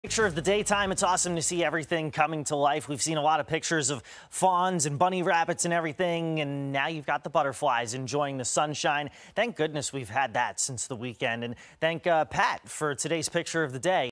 Picture of the daytime. It's awesome to see everything coming to life. We've seen a lot of pictures of fawns and bunny rabbits and everything, and now you've got the butterflies enjoying the sunshine. Thank goodness we've had that since the weekend, and thank Pat for today's picture of the day.